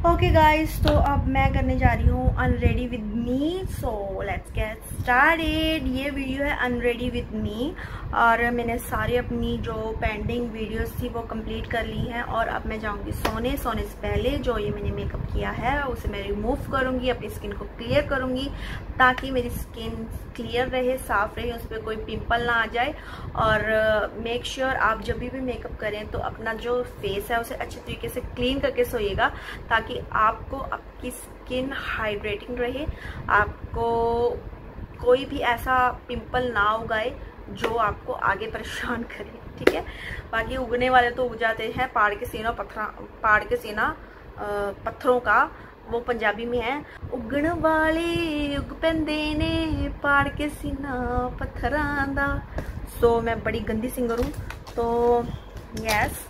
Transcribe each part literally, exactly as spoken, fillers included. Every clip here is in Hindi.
ओके गाइस, तो अब मैं करने जा रही हूँ unready with me. So let's get started. ये वीडियो है अनरेडी विद मी और मैंने सारी अपनी जो पेंडिंग वीडियोस थी वो कंप्लीट कर ली हैं और अब मैं जाऊँगी सोने। सोने से पहले जो ये मैंने मेकअप किया है उसे मैं रिमूव करूँगी, अपनी स्किन को क्लियर करूँगी ताकि मेरी स्किन क्लियर रहे, साफ रहे, उस पर कोई पिंपल ना आ जाए। और मेक uh, श्योर sure आप जब भी मेकअप करें तो अपना जो फेस है उसे अच्छे तरीके से क्लीन करके सोइएगा ताकि आपको आपकी स्किन हाइड्रेटिंग रहे, आपको कोई भी ऐसा पिंपल ना उगाए जो आपको आगे परेशान करे। ठीक है, बाकी उगने वाले तो उग जाते हैं, पहाड़ के सीना पत्थर पहाड़ के सीना पत्थरों का, वो पंजाबी में है, उगण वाले उग पेंदे ने पहाड़ के सीना पत्थरां दा। सो मैं बड़ी गंदी सिंगर हूँ, तो यस,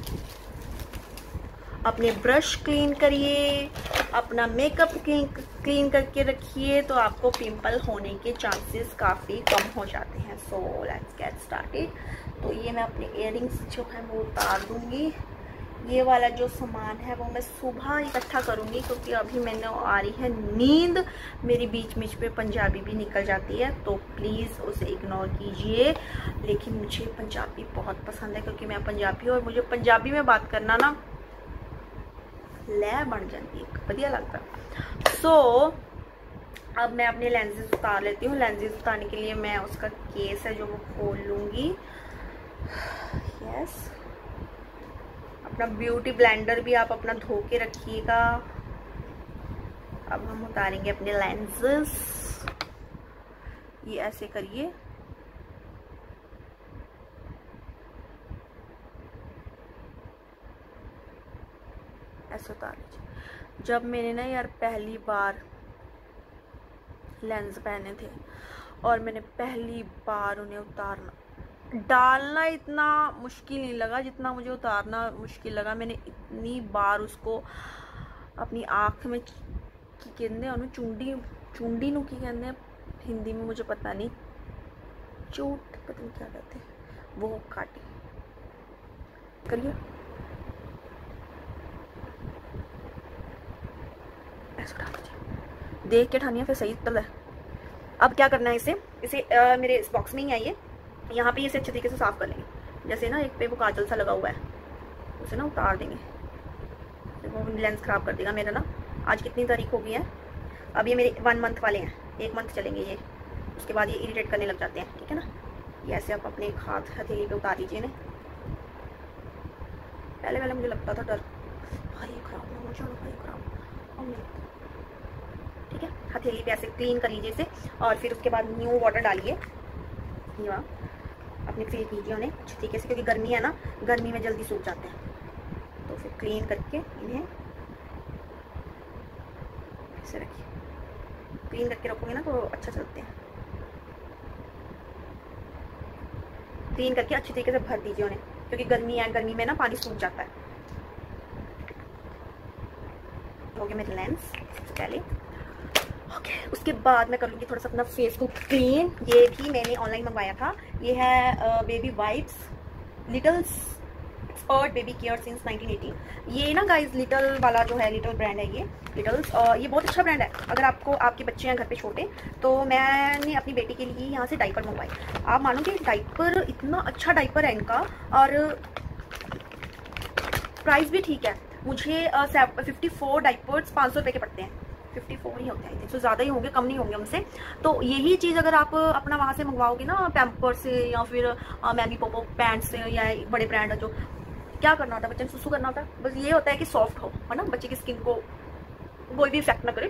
अपने ब्रश क्लीन करिए, अपना मेकअप क्लीन क्लीन करके रखिए तो आपको पिंपल होने के चांसेस काफ़ी कम हो जाते हैं। So let's get started. तो ये मैं अपने इयररिंग्स जो है वो उतार दूंगी। ये वाला जो सामान है वो मैं सुबह इकट्ठा करूंगी क्योंकि अभी मैंने आ रही है नींद, मेरी बीच बीच पे पंजाबी भी निकल जाती है, तो प्लीज़ उसे इग्नोर कीजिए। लेकिन मुझे पंजाबी बहुत पसंद है क्योंकि मैं पंजाबी हूँ और मुझे पंजाबी में बात करना ना लै बन जाती है, बढ़िया लगता है। सो so, अब मैं अपने लेंसेज उतार लेती हूँ। लेंसेज उतारने के लिए मैं उसका केस है जो वो खोल लूँगी। यस, अपना ब्यूटी ब्लेंडर भी आप अपना धो के रखिएगा। अब हम उतारेंगे अपने लेंसेज। ये ऐसे करिए, ऐसे उतार लीजिए। जब मैंने ना यार पहली बार लेंस पहने थे और मैंने पहली बार उन्हें उतारना, डालना इतना मुश्किल नहीं लगा जितना मुझे उतारना मुश्किल लगा। मैंने इतनी बार उसको अपनी आँख में की कहते हैं चुंडी चुंडी नु की कहते हैं हिंदी में, मुझे पता नहीं, चोट पता नहीं क्या कहते हैं, वो काटी। करिए देख के ठानिया फिर सही तल है। अब क्या करना है, इसे इसे आ, मेरे इस बॉक्स में ही आइए, यहाँ पे इसे अच्छे तरीके से साफ कर लेंगे। जैसे ना एक पे वो काजल सा लगा हुआ है उसे ना उतार देंगे, तो वो लेंस खराब कर देगा मेरा ना। आज कितनी तारीख हो गई है, अब ये मेरे वन मंथ वाले हैं, एक मंथ चलेंगे ये, उसके बाद ये इरिटेट करने लग जाते हैं। ठीक है ना, ये ऐसे आप अपने हाथ हथेली पे उतार लीजिए इन्हें। पहले पहले मुझे लगता था डर, भाई खराब ना हो जाओ, भाई खराब। ठीक है, हथेली पे ऐसे क्लीन कर लीजिए इसे और फिर उसके बाद न्यू वाटर डालिए, यहाँ अपने फिल कीजिए उन्हें अच्छी तरीके से, क्योंकि गर्मी है ना, गर्मी में जल्दी सूख जाते हैं। तो फिर क्लीन करके इन्हें ऐसे रखिए, क्लीन करके रखोगे ना तो अच्छा चलते हैं। क्लीन करके अच्छी तरीके से भर दीजिए उन्हें, क्योंकि गर्मी है, गर्मी में ना पानी सूख जाता है। हो गया मेरे लेंस पहले। ओके okay, उसके बाद मैं कर लूँगी थोड़ा सा अपना फेस को क्लीन। ये भी मैंने ऑनलाइन मंगवाया था, ये है baby wipes, little expert baby care since nineteen eighty. ये ना गाइस लिटल वाला जो है, लिटल ब्रांड है ये, लिटल्स। और ये बहुत अच्छा ब्रांड है। अगर आपको आपके बच्चे हैं घर पे छोटे, तो मैंने अपनी बेटी के लिए यहाँ से डाइपर मंगवाए। आप मानोगे डाइपर, इतना अच्छा डाइपर है इनका और प्राइस भी ठीक है। मुझे फिफ्टी फोर डाइपर्स पाँच सौ रुपये के पड़ते हैं, फिफ्टी फोर ही होते हैं, तो ज़्यादा ही होंगे, कम नहीं होंगे हमसे। तो यही चीज़ अगर आप अपना वहाँ से मंगवाओगे ना, पैम्पर से या फिर मैगी पोपो पैंट से या बड़े ब्रांड है, जो क्या करना होता है, बच्चे ने सुसु करना होता है, बस ये होता है कि सॉफ्ट हो, है ना, बच्चे की स्किन को कोई भी इफेक्ट ना करे।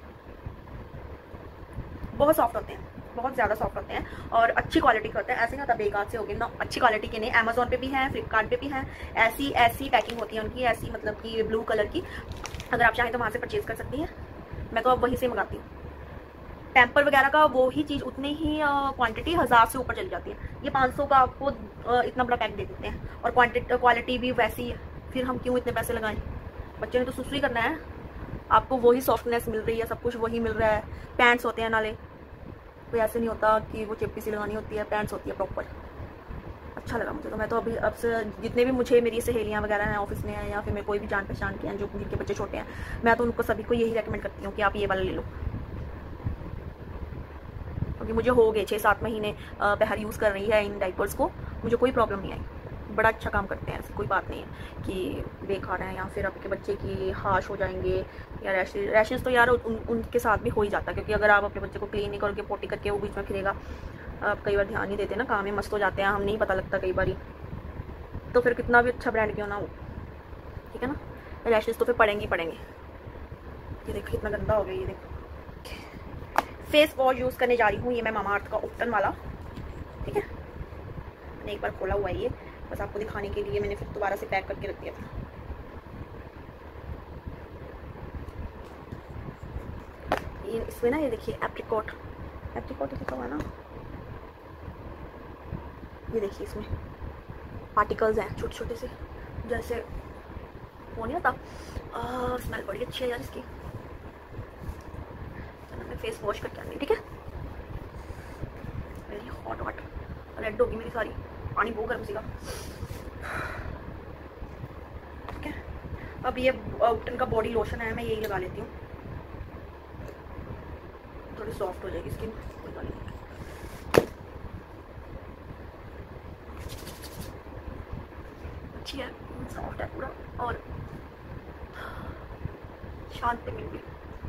बहुत सॉफ्ट होते हैं, बहुत ज़्यादा सॉफ्ट होते हैं और अच्छी क्वालिटी के होते हैं। ऐसे नहीं होता बेकार से हो गए ना, अच्छी क्वालिटी के नहीं। अमेजोन पे भी हैं, फ्लिपकार्ट पे भी हैं, ऐसी ऐसी पैकिंग होती है उनकी, ऐसी मतलब कि ब्लू कलर की। अगर आप चाहें तो वहाँ से परचेज कर सकती हैं, मैं तो अब वहीं से मंगाती हूँ। पैम्पर वगैरह का वो ही चीज़ उतनी ही क्वांटिटी हज़ार से ऊपर चली जाती है, ये पाँच सौ का आपको इतना बड़ा पैक दे देते हैं और क्वांटिटी क्वालिटी भी वैसी है। फिर हम क्यों इतने पैसे लगाएं, बच्चे ने तो सुसु ही करना है, आपको वही सॉफ्टनेस मिल रही है, सब कुछ वही मिल रहा है। पैंट्स होते हैं नाले, कोई ऐसे नहीं होता कि वो चिपकी सी लगानी होती है, पैंट्स होती है प्रॉपर। अच्छा लगा मुझे। तो मैं तो अभी अब से जितने भी मुझे मेरी सहेलियां वगैरह हैं ऑफिस में हैं या फिर मेरे कोई भी जान पहचान के हैं जो जिनके बच्चे छोटे हैं, मैं तो उनको सभी को यही रेकमेंड करती हूँ कि आप ये वाला ले लो, क्योंकि मुझे हो गए छः सात महीने पहर यूज़ कर रही है इन डाइपर्स को, मुझे कोई प्रॉब्लम नहीं आई। बड़ा अच्छा काम करते हैं, ऐसी कोई बात नहीं है कि बेकार है या फिर आपके बच्चे की हाश हो जाएंगे या रैशेज रैशेज तो यार उन, उनके साथ भी हो ही जाता है, क्योंकि अगर आप अपने बच्चे को क्लीन नहीं करोगे, पोटी करके वो बीच में फिरेगा, आप कई बार ध्यान नहीं देते ना, काम में मस्त हो जाते हैं हम, नहीं पता लगता कई बार, तो फिर कितना भी अच्छा ब्रांड क्यों ना हो, ठीक है ना, रैशेज तो फिर पड़ेंगे ही पड़ेंगे। ये देखो कितना गंदा हो गया। ये देखो फेस वॉश यूज़ करने जा रही हूँ, ये मैं मामा अर्थ का उपटन वाला, ठीक है, मैंने एक बार खोला हुआ है ये, बस आपको दिखाने के लिए मैंने फिर दोबारा से पैक करके रख दिया था। ये इसमें ना ये देखिए एप्रिकॉट एप्रिकॉट लिखा हुआ ना, ये देखिए इसमें पार्टिकल्स हैं छोटे छोटे से, जैसे वो नहीं आता, स्मेल बड़ी अच्छी है यार इसकी। चलो मैं फेस वॉश करके आनी, ठीक है, मेरी हॉट हॉट रेड होगी मेरी सारी, पानी बहुत गर्म सीगा, ठीक है। अब ये उपटन का बॉडी लोशन है, मैं यही लगा लेती हूँ, थोड़ी सॉफ्ट हो जाएगी स्किन, कोई बात नहीं, अच्छी है, सॉफ्ट है पूरा और शांत मिल गई,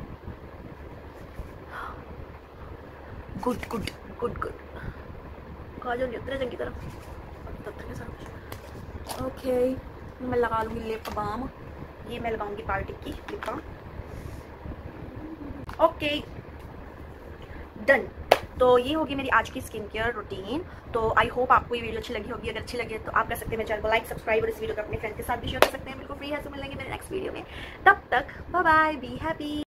गुड गुड गुड गुड, काजल नहीं उतरे चंगी तरह के साथ। ओके मैं लगा लूँगी लिप बाम, ये मैं लगाऊंगी पार्टी की लिप बाम। ओके डन, तो ये होगी मेरी आज की स्किन केयर रूटीन। तो आई होप आपको ये वीडियो अच्छी लगी होगी, अगर अच्छी लगी तो आप कर सकते हैं मेरे चैनल को लाइक सब्सक्राइब और इस वीडियो को अपने फ्रेंड के साथ भी शेयर कर सकते हैं, बिल्कुल फ्री है। तो मिलेंगे मेरे नेक्स्ट वीडियो में, तब तक बाय बाय, बी हैप्पी।